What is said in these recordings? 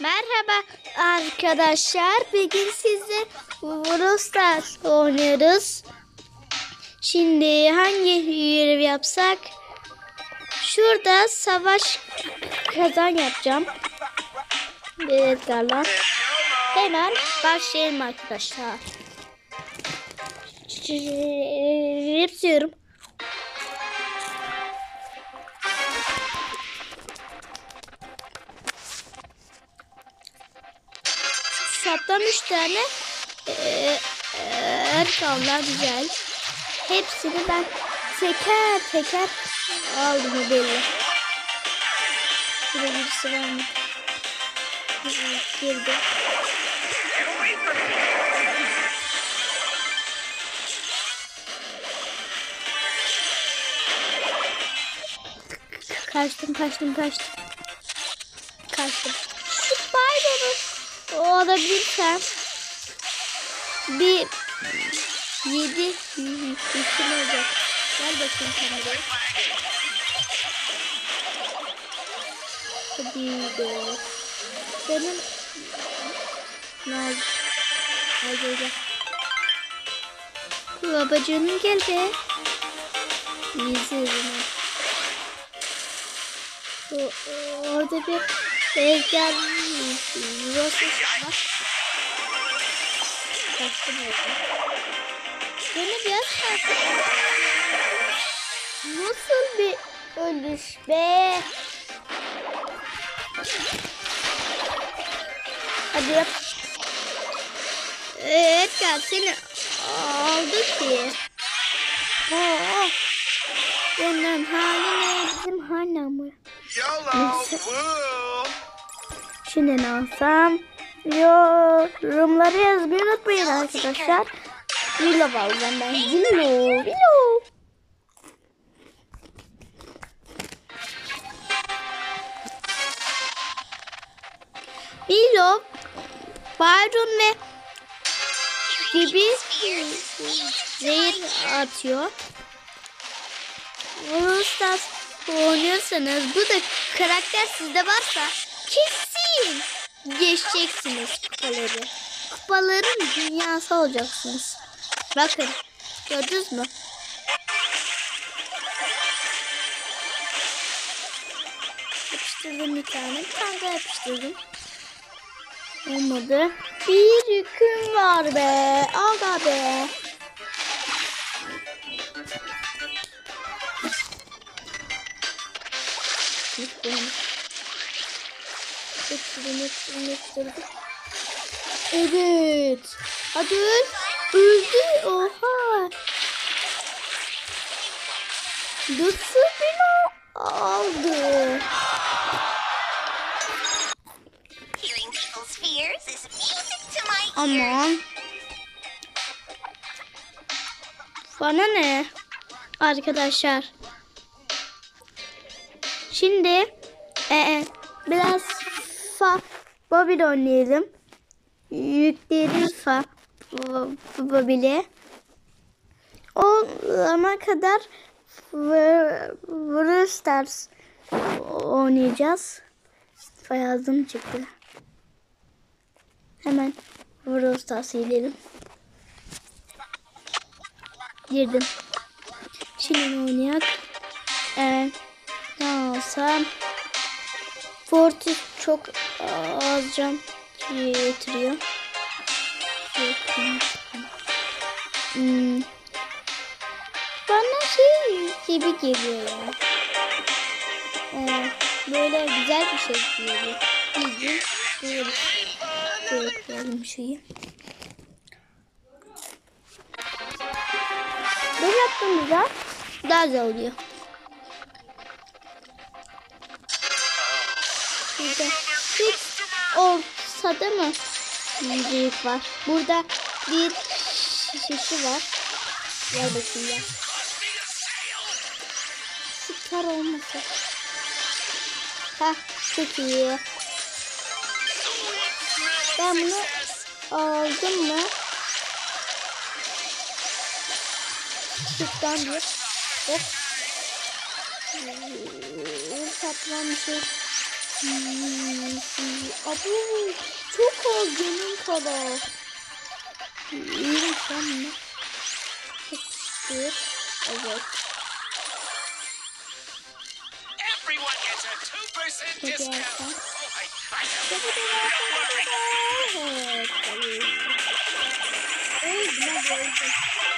Merhaba arkadaşlar. Bugün sizle Brawl Stars oynuyoruz. Şimdi hangi görev yapsak? Şurada savaş kazan yapacağım. Evet galiba. Hemen başlayalım arkadaşlar. Yapıyorum. Şaptan 3 tane kaldılar güzel. Hepsini ben teker teker aldım belli. Burada birisi var mı? Girdi. Kaçtım. Şu Byron'u alabilirsem bir 7 üstüm olacak. Gel bakayım kameraya. Hadi be. Senin Hadi. Babacığım gel be. İzleyelim. Orada bir heyecan burası var. Kaçtım orada. Beni biraz kaçtım. Nasıl bir ölüş be? Hadi yap. Evet gel seni aldı ki. Bunun hali ne? Bizim hali mı? Şimdi ne alsam? Yorumları yazmayı unutmayın arkadaşlar. Willow alacağım ben. Willow. Willow, Byron ve gibi zehir atıyor. Brawl Stars oynuyorsanız bu da karakter sizde varsa kesin geçeceksiniz kupaları. Kupaların dünyası olacaksınız. Bakın gördünüz mü? Yapıştırdım bir tane daha yapıştırdım. Olmadı. Bir yüküm var be. Aga be. Yapıştırdım. Evet. Hadi öl. Öldü. Oha. Nasıl beni aldı? Aman. Bana ne? Arkadaşlar. Şimdi biraz Bobby'le oynayalım. Yükleyelim Bobby'le. O zamana kadar Brawl Stars oynayacağız. Yazdım çıktı. Hemen Brawl Stars'a gidelim. Girdim. Şimdi oynayak. Ne alsam? Fortis çok az can getiriyor. Bana gibi geliyor ya. Böyle güzel bir şey geliyor. Böyle koyalım şeyi. Böyle yaptığımızda daha güzel oluyor. Burada hiç ortada mı büyük var? Burada bir şişesi var. Gel bakayım ya. Süper olması. Çok iyi. Ben bunu aldım mı? Çıktan bir. Hop. Satılan bir şey. Abi çok az canım kadar. İyiymiş lan bunlar. Çok şükür. Evet. Peki yersen. Evet. Buna gördüm.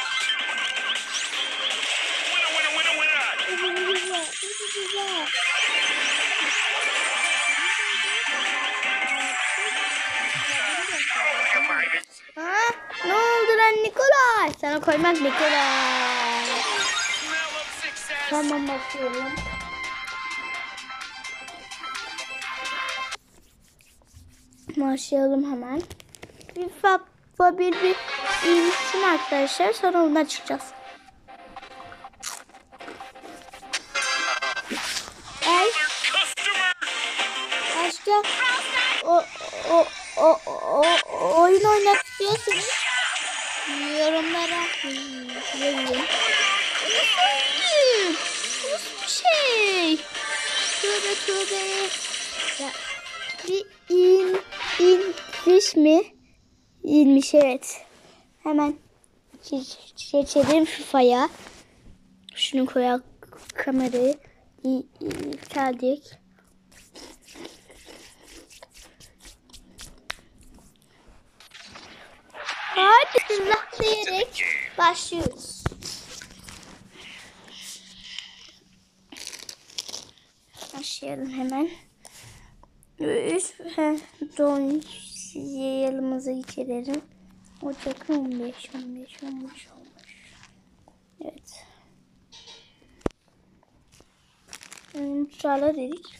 Güzel. Ha? Ne oldu lan Nikolay? Sana koymak Nikolay. Tamam bakıyorum. Başlayalım hemen. Bir insin arkadaşlar. Sonra ondan çıkacağız. Ay. Başka oyun oynamak istiyorsanız yorumlara yazın. Nasıl bir şey? Tövbe. Ya, bir inmiş mi? İnmiş evet. Hemen geçelim FIFA'ya. Şunu koyak kamerayı. Geldik. Hadi bismillah diyerek başlıyoruz. Başlayalım hemen. Yılımızı geçirelim. Ocak 15 olmuş. Evet. Çağla dedik.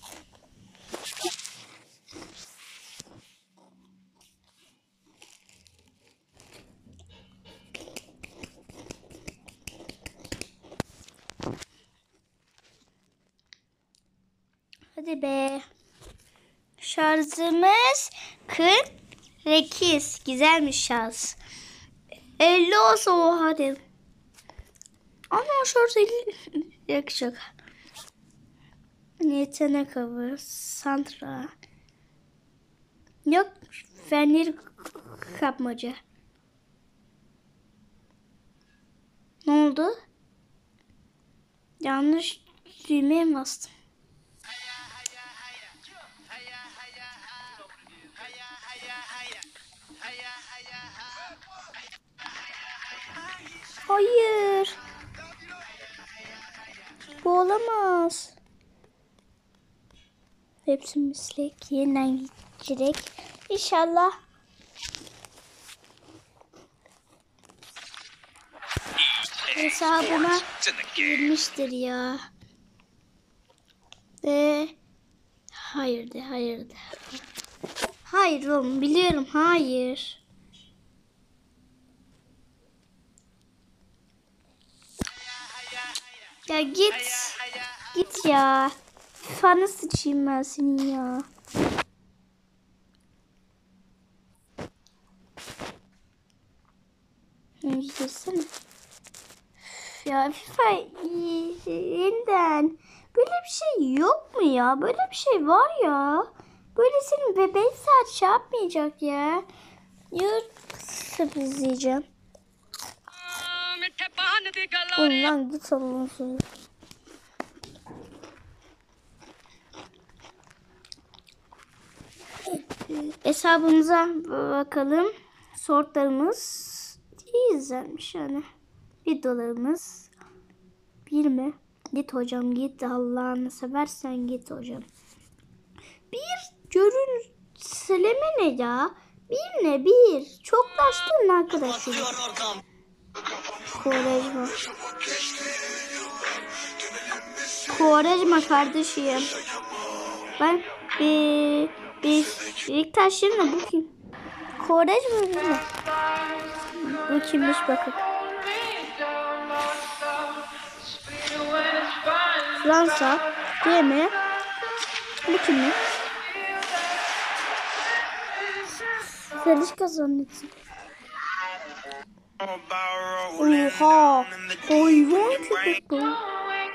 Hadi be. Şarjımız 48. Güzelmiş şarj. 50 olsa o hadi. Ama o şarj 50 yakacak. Yetenek avı. Santra. Yok. Fenir kapmaca. Ne oldu? Yanlış düğmeye mi bastım? Hayır. Bu olamaz. Hepsi mislek. Yeniden geçecek. İnşallah. Hesabıma girmiştir ya. Hayır. Hayır oğlum biliyorum hayır. Ya git ya. Fanı sıçayım ben senin ya. Girsene. Ya FIFA yeniden. Böyle bir şey yok mu ya? Böyle bir şey var ya. Böyle senin bebeğin saat şey yapmayacak ya. Sürprizleyeceğim. Ondan git alın. Hesabımıza bakalım. Sortlarımız izlenmiş yani. Videolarımız 1 mi? Git hocam git. Allah'ını seversen git hocam. Bir görüntüleme ne ya? Bir ne? Bir. Çoklaştın arkadaşım. Kovarejma kardeşim. Ben ilk taşlarına bu kim? Kovarejma mı? Bu kimmiş bakın. Fransa değil mi? Bu kimmiş? Selişka zannetsin. Oha! Hayvan köpek bu.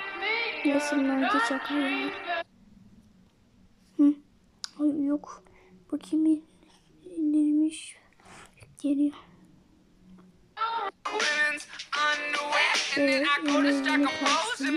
Resimler geçecek hayvan. Ay yok. Bu kimin indirmiş geliyor. Evet, indirme kalsın.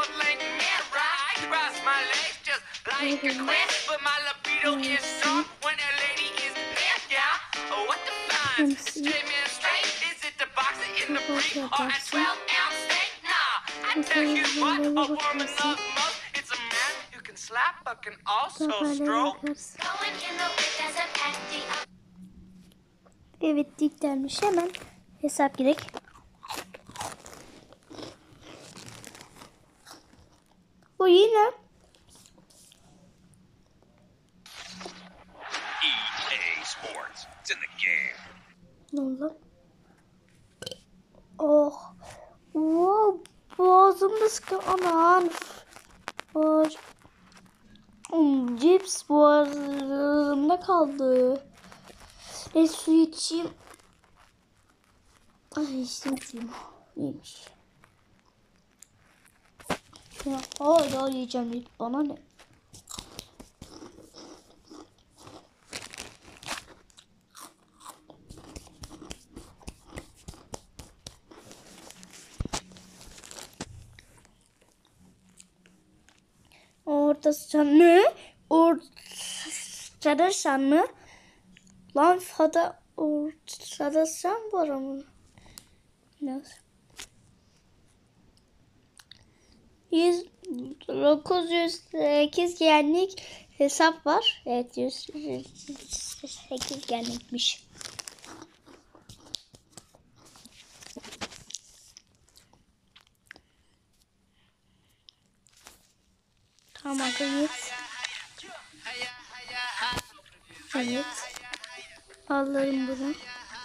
Evet, diklenmiş. Hemen hesap gerek. Bu yine EA Sports. It's in the game. ne oldu? Oh. Wow. Boğazımda sıkı aman. Cips boğazımda kaldı. Su içeyim. Ay içtim. İyiymiş. Ya, hala yiyeceğim. Bana ne? Orada sen mi? Ortada sen mi? Lan fada ortada sen var mı? Nasıl? 908 genlik hesap var. Evet 108 genlikmiş. Tamam evet. Evet. Alırım bunu.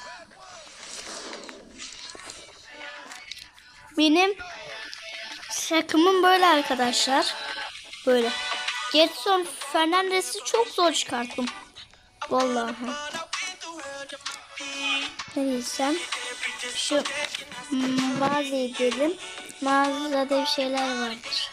Benim takımım böyle arkadaşlar. Böyle. Getson Fernandes'i çok zor çıkarttım. Vallahi. Ne diyeceğim? Şu mağazaya gidelim. Mağazada bir şeyler vardır.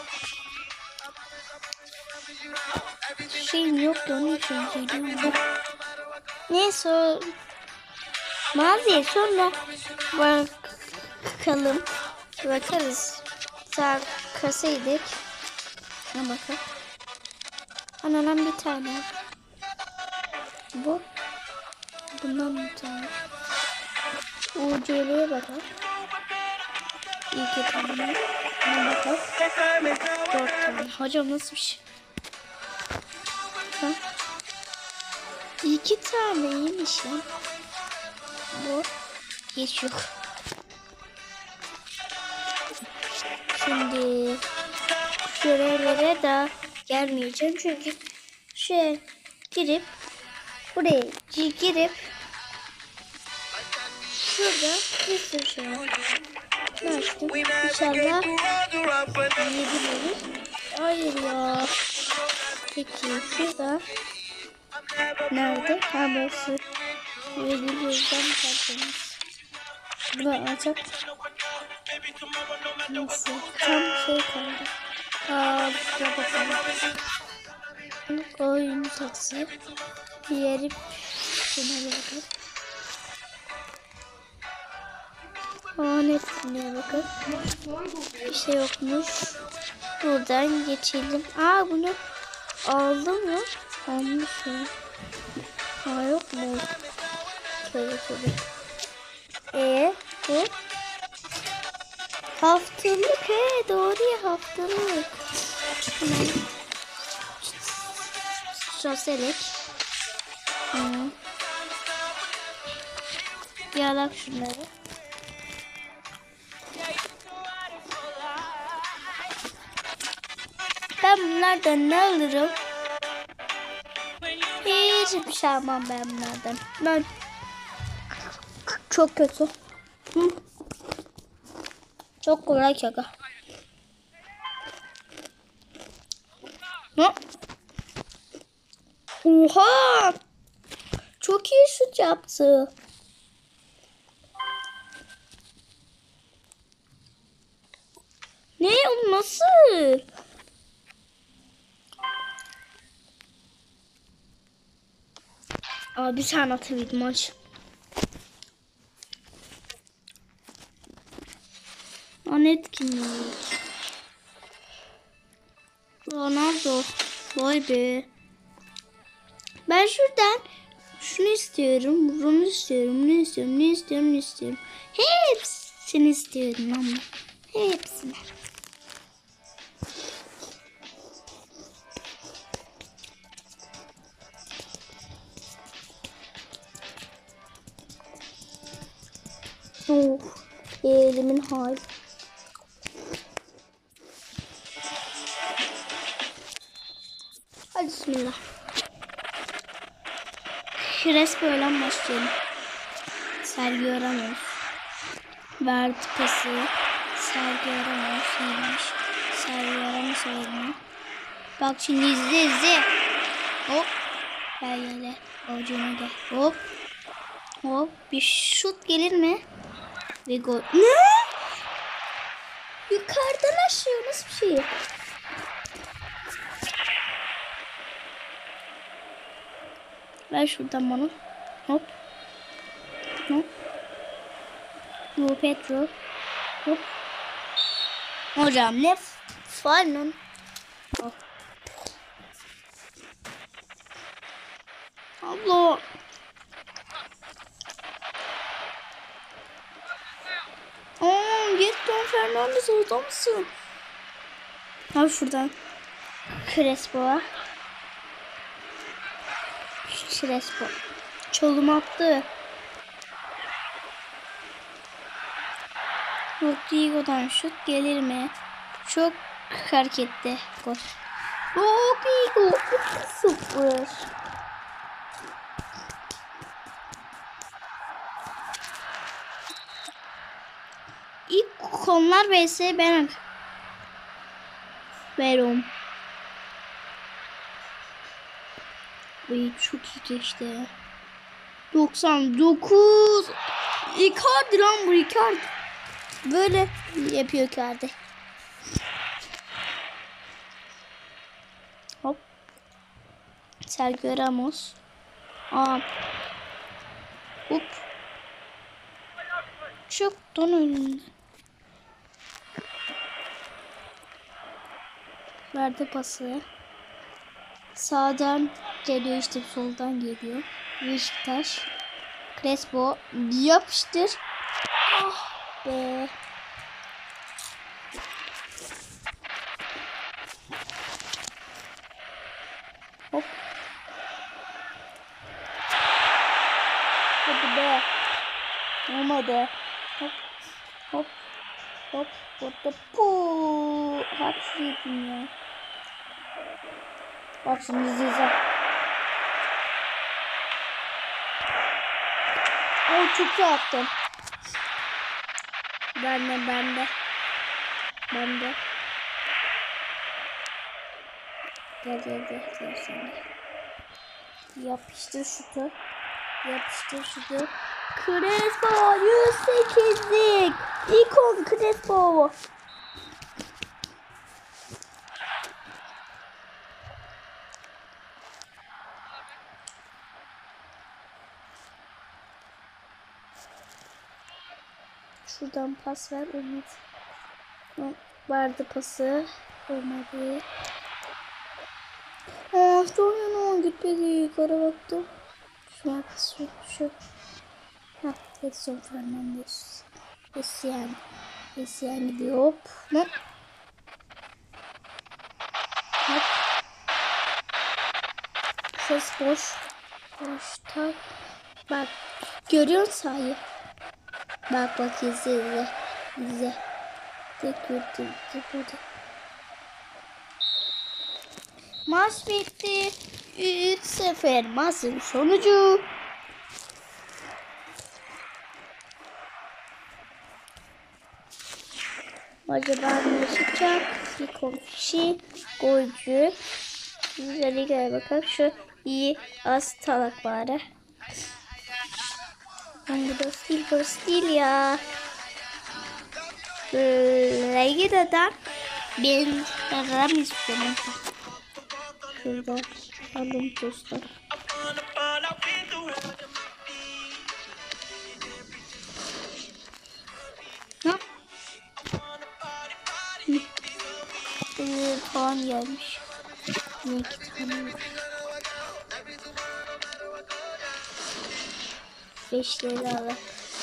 Şeyim yok da onun için geliyorum. Neyse mağazaya sonra bakalım. Bakarız. Sağ kasaydık. Ne bakalım. Ananan bir tane. Bu. Bundan bir tane. UCL'ye bakalım. İki tane. Ne bakalım. 4 tane. Hocam nasıl bir şey? Ha? 2 tane iyiymiş lan. Bu. Hiç yok. Şimdi görevlere de gelmeyeceğim çünkü şuraya girip buraya girip şurada bir sürü şey var. Açtım. İnşallah yiyebiliriz. Hayır ya. Peki şurada nerede? Ha burası. Yiyebiliyorsan kalkınız. Bunu açıp nasıl? Tam şey kaldı. Burada bakalım. Oyun taksi. Diğeri şuna bakalım. Netine bakın. Bir şey yokmuş. Buradan geçelim. Bunu aldım mı? Almışım. Yok mu? Şöyle. Bu haftalık. Doğru ya, haftalık. Sosyalek. Yalak şunları. Ben bunlardan ne alırım? Hiçbir şey almam ben bunlardan. Ben çok kötü. Çok kolay şaka. Oha! Çok iyi şut yaptı. Ne? O nasıl? Aa, bir tane atabildim maç. An etkinlik. Ronaldo. Vay be. Ben şuradan şunu istiyorum, bunu istiyorum, bunu istiyorum, ne istiyorum, ne istiyorum. Hepsini istiyorum ama. Hepsini. Oh, elimin hali. Hadi bismillah. Crespo'yla başlayalım. Sergio Ramos. Verdi pası. Sergio Ramos neymiş? Sergio Ramos oynuyor. Bak şimdi izle. Hop. Gel. Avucuna gel. Hop. Hop. Bir şut gelir mi? Ve gol. Ne? Yukarıdan aşağı nasıl bir şey? Ver şuradan bana. Hop. Hop. Bu Petro. Hop. Hocam ne falan. Oh. Abla. Gerson Fernandes orada mısın? Al şuradan. Crespo. Çolum attı. Rodrigo'dan şut gelir mi? Çok hareketli. Gol. Rodrigo 2-0. İlk konular vs ben Verum. Ay çok iyi geçti. 99. Icardi lan bu Icardi. Böyle yapıyor Icardi. Hop. Sergio Ramos. Aa. Hop. Çok don önünde. Verdi pası. Sağdan geliyor işte soldan geliyor. Beşiktaş. Crespo yapıştır. Ah be. Hop. Hadi be. Olmadı. Hop. Hop. Hop. Burada puuu. Haksızım ya. Bak şimdi izleyeceğim. O çok iyi attım. Ben de. Gel sen de. Yapıştır şutu. Crespo 108'lik. İkon Crespo. Şuradan pas ver. Olmadı. Vardı pası. Olmadı. Sonra gitmedi. Yukarı baktım. Şu. Gerson Fernandes. Esiyen gidiyor. Hop. Ses boş. Boşta. Bak. Görüyor musun sahayı? Bak izle. Tek gördüm. Maç bitti. 3-0 maçın sonucu. Acaba ne çıkacak? Bir komşu golcü. Güzel gel bakalım şu iyi az talak bari. Bu da stil ya. Legida'dan ben Ramis istiyorum. Şurada aldım dostlar. falan gelmiş. Ne 2 tane var. 5'leri alalım.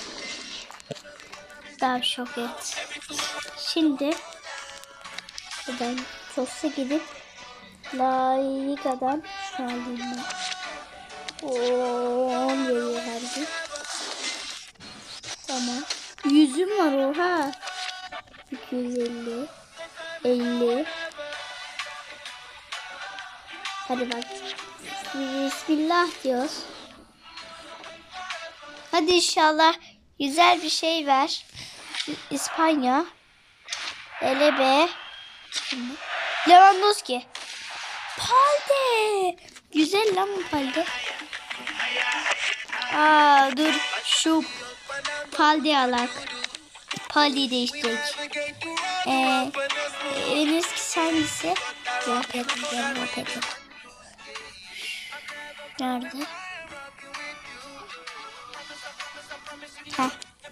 Daha şok et. Şimdi buradan Toss'a gidip La Liga'dan şu alayım ben. 10 veriyor her gün. Tamam. 100'üm var oha. 250. 50. Hadi bak. Bismillah diyoruz. Hadi inşallah güzel bir şey ver. İspanya. Elebe. Lewandowski. Palde. Güzel lan bu Palde. Dur şu Palde alak. Palde'yi değiştirdik. En eskisi hangisi? Yok yapacağım. Nerede? Heh.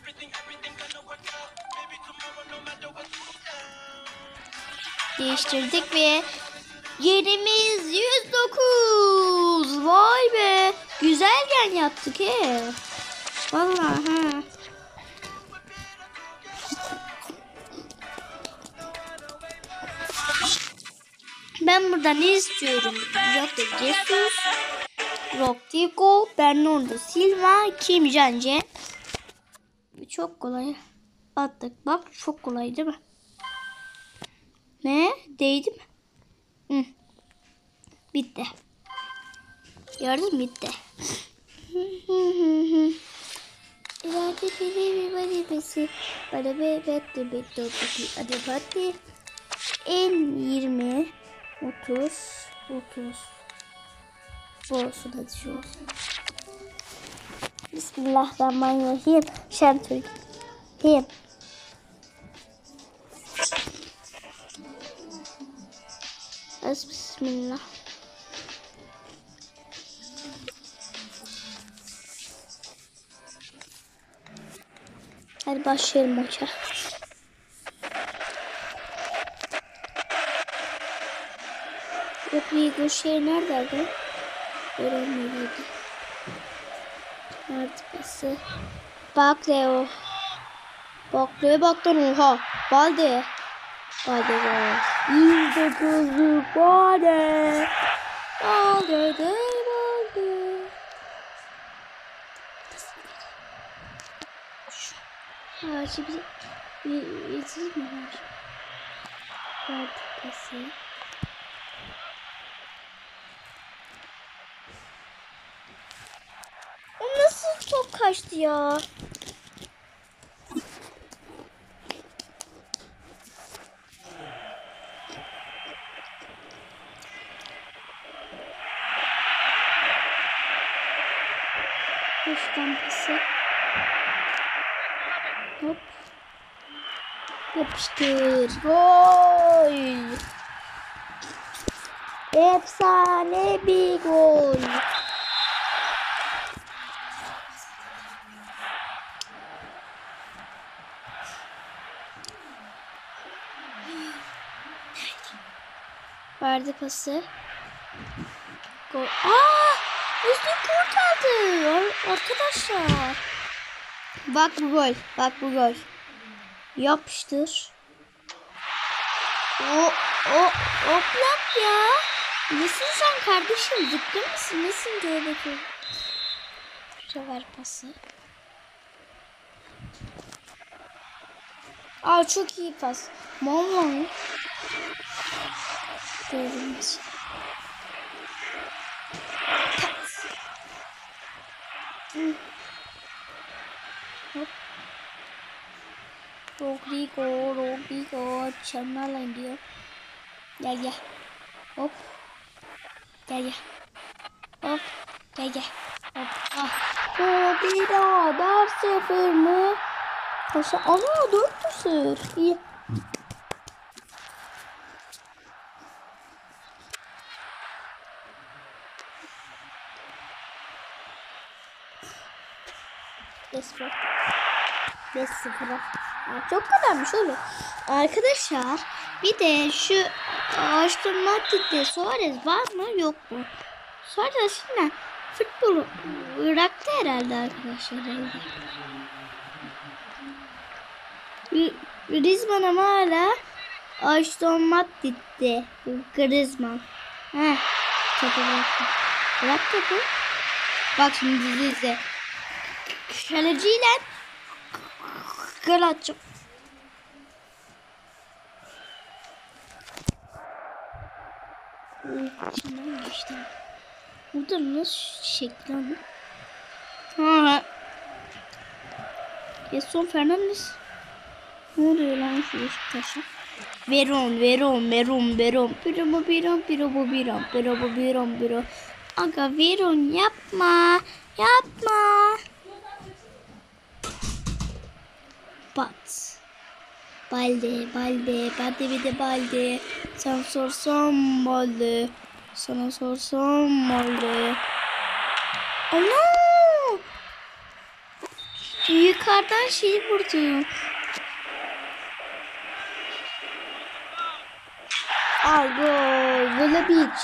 Değiştirdik ve yerimiz 109. Vay be. Güzel gen yaptık he. Vallahi ha. Ben burada ne istiyorum? Yok Jesus, Rodrigo, Bernardo Silva, Kim Jong-un. Çok kolay. Attık. Bak çok kolay değil mi? Ne? Değdi mi? Hı. Bitti. Gördün mü? Bitti. En 20 30 bu olsun hadi şu olsun. Bismillahirrahmanirrahim. Şentürk. Him. Bismillah. Hadi başlayalım maça. Rodrigo şey neredeydi? Göremiyordu. Nerede pası? Bak Leo. Bak Leo baktan oha. Balde. Balde var. 109'luk Balde. Balde de Balde. Ha şimdi bir mi var? Nerede pası? Nasıl çok kaçtı ya? Üstten pası. Hop. Yapıştır. Gol. Efsane bir gol. Verdi pası. Gol. Üstün kurt aldı. Arkadaşlar. Bak bu gol. Bak bu gol. Yapıştır. Oplak ya. Nesin sen kardeşim? Zıkkı mısın? Nesin diye bakıyorum. Bu sefer pası. Çok iyi pas. Mama. Görünmez. Hop. Rodrigo. Çanlarla diyor. Gel. Hop. Gel. Hop. Gel. Hop. Bir daha 4-0 mı? Paşa. 4-0. İyi. Resmen 5-0'a. Çok kadarmış oğlum. Arkadaşlar Bir de şu Aston Martin'de Suarez var mı yok mu? Suarez şimdi futbolu bıraktı herhalde arkadaşlar. Griezmann ama hala Aston Martin'de. Griezmann. Heh. Topu bıraktı. Bırak topu. Bak şimdi izle. Kaleciyle gol atacağım. İçinden geçti. Burada nasıl şekli ama? Ha. Gerson Fernandes. Ne oluyor lan şu Beşiktaş'a? Veron. Biro. Aga Veron yapma. Bat. Balde. Bir de balde. Sana sorsam balde. Ana! Yukarıdan şey vurdu. Al gol. Volabic.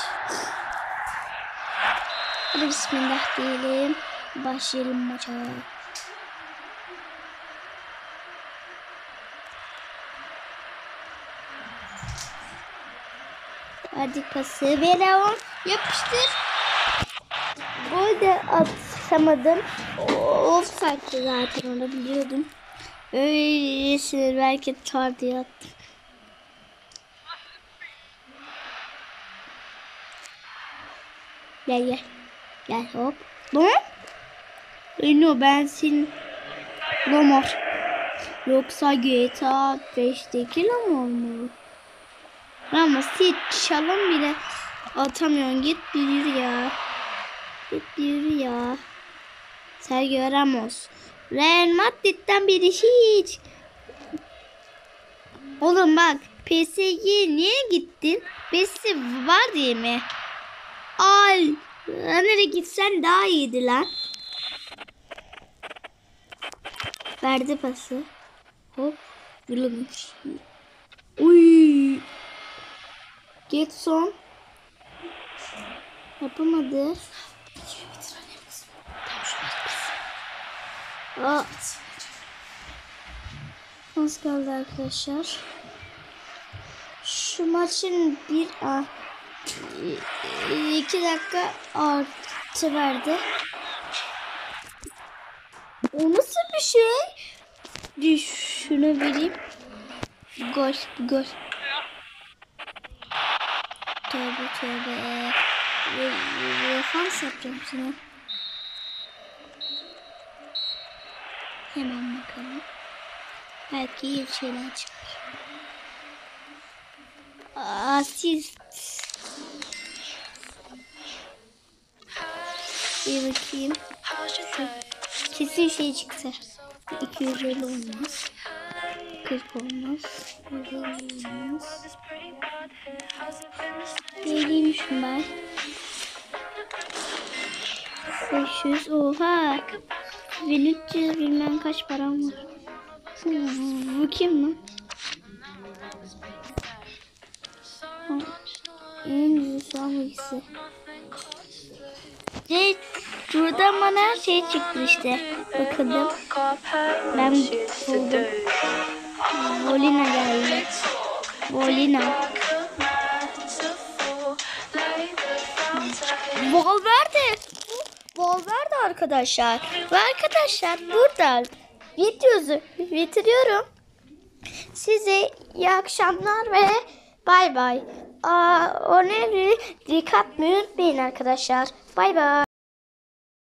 Hadi bismillah diyelim. Başlayalım maça. Hadi pası verelim. Yapıştır. Gol de atamadım. Offside'dı zaten, onu biliyordum. Öylesine belki tar diye attım. Gel hop. Lan? No, ben senin Lamar. Yoksa GTA 5'teki Lamar mı? Ramos hiç çalım bile atamıyorsun. Git yürü ya. Sergio Ramos. Real Madrid'den biri hiç. Oğlum bak, PSG'ye niye gittin? Messi var diye mi? Al. Nereye gitsen daha iyiydi lan. Verdi pası. Hop. Yılmış. Uy. Getson. Yapamadı. Az kaldı arkadaşlar. Şu maçın 2 dakika artı verdi. O nasıl bir şey? Şunu vereyim. Gol. Tövbe. Defans yapacağım sana. Hemen bakalım. Belki iyi şeyler çıkar. Asist. Bir bakayım. Kesin şey çıktı. 250 olmaz. 40 olmaz. 100 olmaz. Deliymişim ben. 500. Oha. 1300 bilmem kaç param var. Bu kim lan? En güzel hangisi? Şuradan bana şey çıktı işte. Bakalım. Ben buldum. Volina geldi. Valverde arkadaşlar. Ve arkadaşlar burada videoyu bitiriyorum. Size iyi akşamlar ve bay bay. Önemli dikkat unutmayın arkadaşlar. Bay bay.